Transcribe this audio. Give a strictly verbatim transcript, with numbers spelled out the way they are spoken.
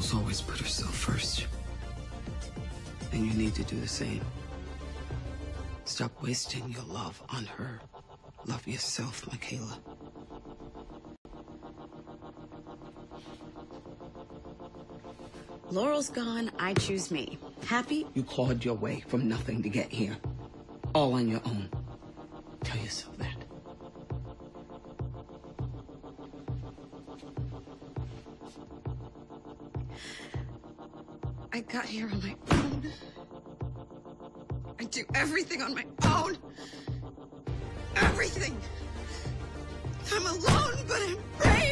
Girls always put herself first. And you need to do the same. Stop wasting your love on her. Love yourself, Michaela. Laurel's gone, I choose me. Happy? You clawed your way from nothing to get here. All on your own. Tell yourself that. I got here on my own. I do everything on my own. Everything. I'm alone, but I'm brave.